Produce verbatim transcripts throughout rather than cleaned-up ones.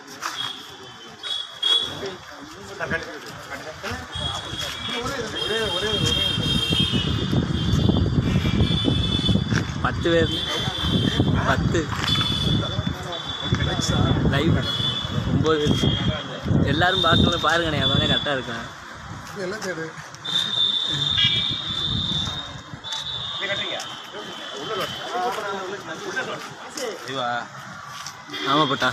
பத்து பேர் பத்து லைவ் ஒம்பது எல்லாரும் பார்க்கணும் பாருங்கண்ணே அப்போ கரெக்டாக இருக்கேன் ஆமா போட்டா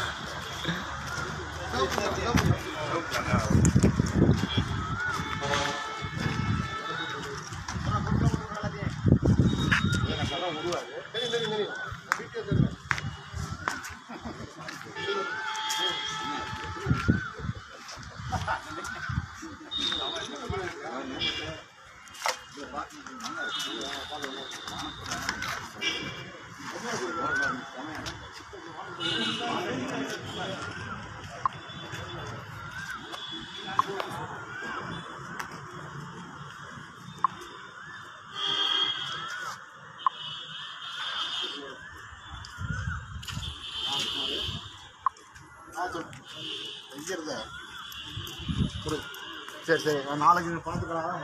சரி சரி நாளைக்கு பார்த்துக்கலாம்.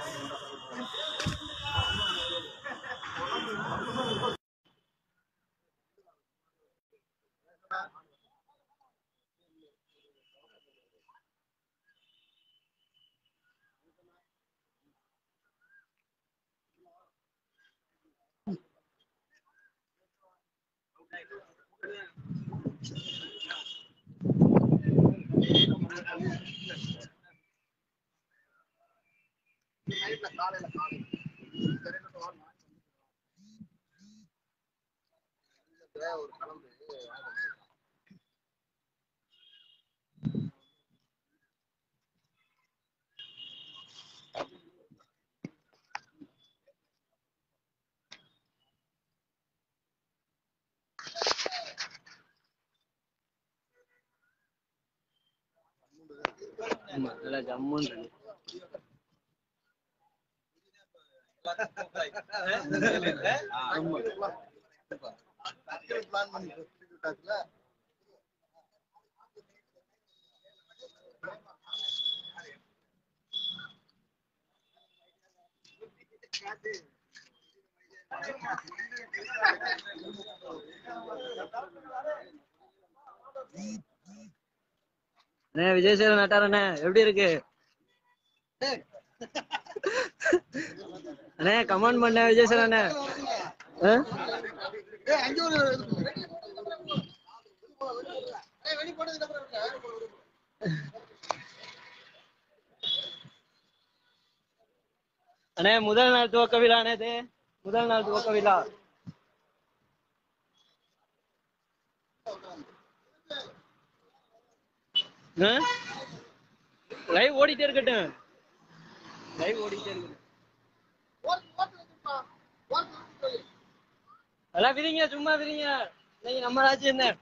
நல்லா ஜம்முன்னு அண்ணே விஜய் சேர நட்டாரண்ணே எப்படி இருக்கு அண்ணே கமெண்ட் பண்ண விஜய் சேர அண்ணே அண்ணே முதல் நாள் துவக்க விழா அண்ணே முதல் நாள் துவக்க விழா லைவ் ஓடிட்டே இருக்கட்டும் லைவ் ஓடிட்டே இருக்கட்டும் அதெல்லாம் விரிங்க சும்மா விரிங்க இன்னைக்கு நம்ம ராஜ்யம் என்ன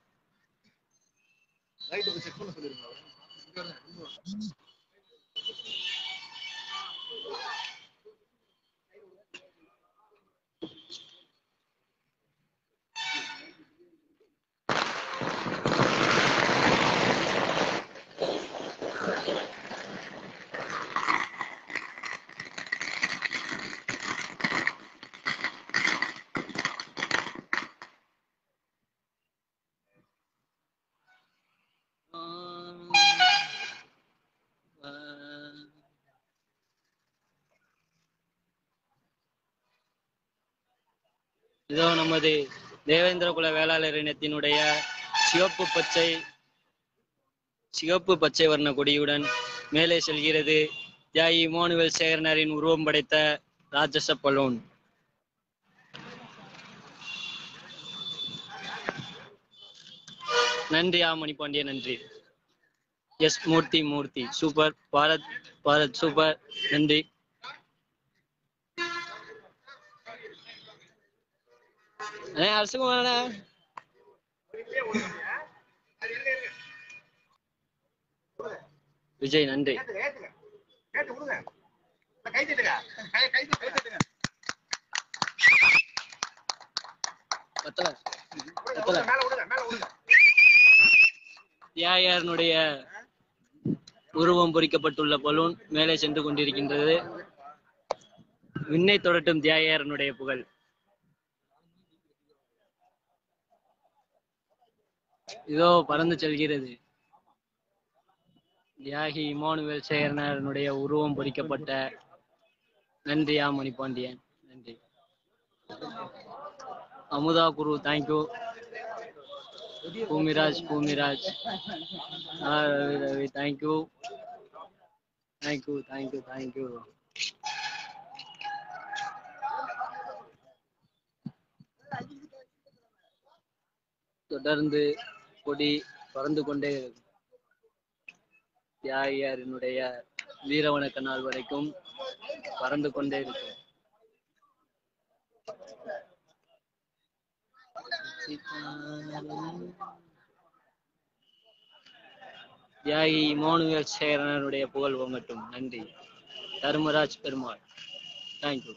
இதோ நமது தேவேந்திர குல வேளாளர் இனத்தினுடைய சிவப்பு பச்சை சிவப்பு பச்சை வர்ண கொடியுடன் மேலே செல்கிறது தியாகி இமானுவேல் சேகரனாரின் உருவம் படைத்த ராட்சச பலூன். நன்றி ஆமணி பாண்டிய நன்றி. S Murthy Murthy super. Bharat Bharat super நன்றி. அரசுகுமார விஜய் நன்றி. தியாகனுடைய உருவம் பொறிக்கப்பட்டுள்ள பலூன் மேலே சென்று கொண்டிருக்கின்றது. விண்ணை தொடட்டும் தியாகனுடைய புகழ். இதோ பறந்து செல்கிறது. தியாகி இமானுவேல் சேகரனுடைய உருவம் பொறிக்கப்பட்ட நன்றியா மணிபாண்டியன். நன்றி. Amutha Guru thank you. Boomiraj Boomiraj Ravi Ravi thank you thank you thank you thank you. தொடர்ந்து கொடி பறந்து கொண்டே இருக்கும். தியாகியாரினுடைய வீரவணக்க நாள் வரைக்கும் பறந்து கொண்டே இருக்கும். தியாகி இமானுவேல் சேகரனுடைய புகழ் ஓங்கட்டும். நன்றி. தர்மராஜ் பெருமாள் தேங்க்யூ.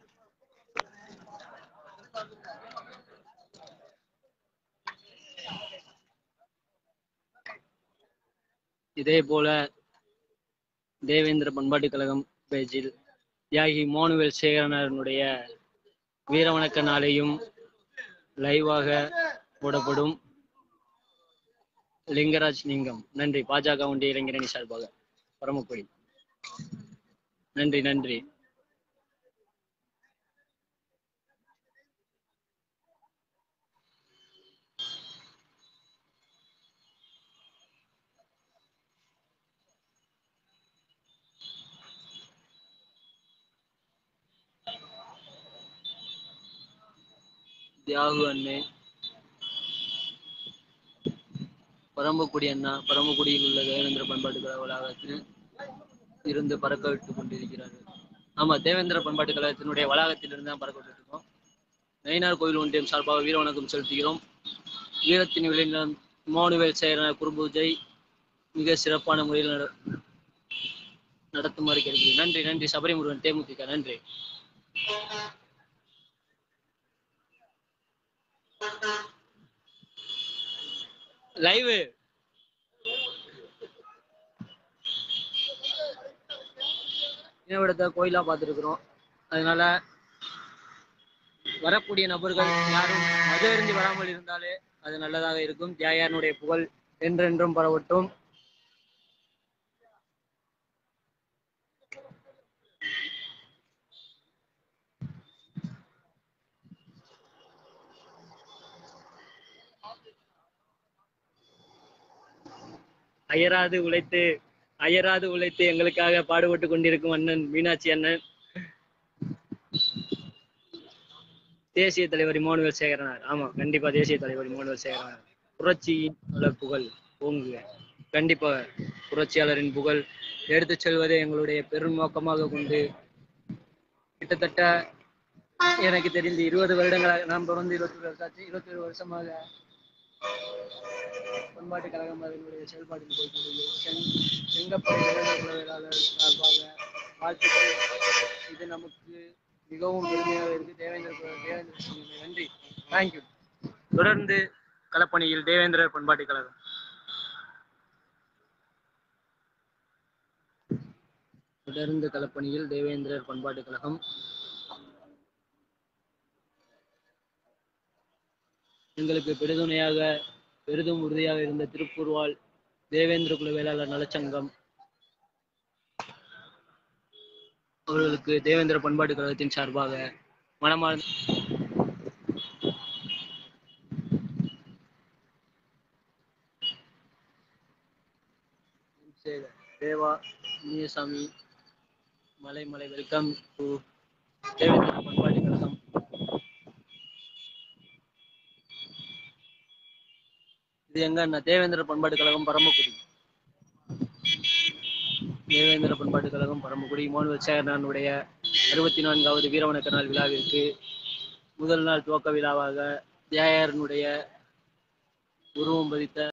இதே போல தேவேந்திர பண்பாட்டு கழகம் பேஜில் தியாகி இமானுவேல் சேகரனுடைய வீரவணக்க நாளையும் லைவாக போடப்படும். லிங்கராஜ் லிங்கம் நன்றி. பாஜக ஒன்றிய இளைஞரணி சார்பாக பரமக்குடி நன்றி நன்றி. தியாகு அண்ணே, பரமக்குடி அண்ணா பரமக்குடியில் உள்ள தேவேந்திர பண்பாட்டு கழக வளாகத்தில் இருந்து பறக்க விட்டுக் கொண்டிருக்கிறார்கள். ஆமா, தேவேந்திர பண்பாட்டு கழகத்தினுடைய வளாகத்தில் இருந்து தான் பறக்க விட்டு இருக்கோம். நயினார் கோயில் ஒன்றியம் சார்பாக வீர வணக்கம் செலுத்துகிறோம். வீரத்தின் விளைநிலம் இமானுவேல் சேகரன் குருபூஜை மிக சிறப்பான முறையில் நட நடத்துமாறு கேட்கிறேன். நன்றி நன்றி. சபரிமுருகன் தேமுதிக நன்றி. லைவ் இனவிடத்தை கோயிலா பார்த்துருக்குறோம். அதனால வரக்கூடிய நபர்கள் யாரும் மது அருந்தி வராமல் இருந்தாலே அது நல்லதாக இருக்கும். தியாகனுடைய புகழ் என்றென்றும் பரவட்டும். அயராது உழைத்து அயராது உழைத்து எங்களுக்காக பாடுபட்டு கொண்டிருக்கும் அண்ணன் மீனாட்சி அண்ணன், தேசிய தலைவர் இமானுவேல் சேகரனார். ஆமா, கண்டிப்பா தேசிய தலைவர் இமானுவேல் சேகரனார். புரட்சியின் புகழ் ஓங்குக. கண்டிப்பாக புரட்சியாளரின் புகழ் எடுத்து செல்வதே எங்களுடைய பெரும் நோக்கமாக கொண்டு கிட்டத்தட்ட எனக்கு தெரிந்து இருபது வருடங்களாக நாம் தொடர்ந்து இருபத்தி ஒரு வருஷம் இருபத்தி ஒரு வருஷமாக பண்பாட்டு கழகம் அதனுடைய செயல்பாட்டில் போய்கொண்டிருக்கிறது. செங்கப்படை வேளாளர் சார்பாக வாழ்த்துக்கள். இது நமக்கு மிகவும் பெருமையாக இருக்கு. தேவேந்திர தேவேந்திர நன்றி தேங்க்யூ. தொடர்ந்து களப்பணியில் தேவேந்திர பண்பாட்டு கழகம். தொடர்ந்து களப்பணியில் தேவேந்திரர் பண்பாட்டு கழகம். எங்களுக்கு பெருதுணையாக பெரிதும் உறுதியாக இருந்த திருப்பூர் வாழ் தேவேந்திர குல வேளாளர் நலச்சங்கம் அவர்களுக்கு தேவேந்திர பண்பாட்டு கழகத்தின் சார்பாக மனமார்ந்த தேவா முனியசாமி மலை மலை வெல்கம் டு தேவேந்திர பண்பாட்டு கழகம். இது எங்க தேவேந்திர பண்பாட்டு கழகம் பரமக்குடி. தேவேந்திர பண்பாட்டு கழகம் பரமக்குடி இமானுவேல் சேகரனுடைய அறுபத்தி நான்காவது வீரவணக்க நாள் விழாவிற்கு முதல் நாள் துவக்க விழாவாக தியாகனுடைய உருவம் பதித்த